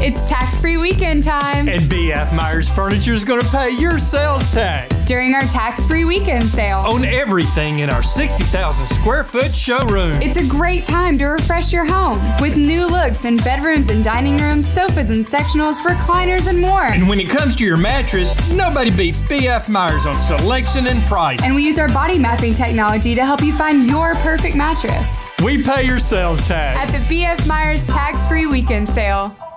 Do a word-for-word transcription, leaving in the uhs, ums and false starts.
It's tax-free weekend time. And B F Myers Furniture is going to pay your sales tax during our tax-free weekend sale on everything in our sixty thousand square foot showroom. It's a great time to refresh your home with new looks in bedrooms and dining rooms, sofas and sectionals, recliners, and more. And when it comes to your mattress, nobody beats B F Myers on selection and price. And we use our body mapping technology to help you find your perfect mattress. We pay your sales tax at the B F Myers tax-free weekend sale.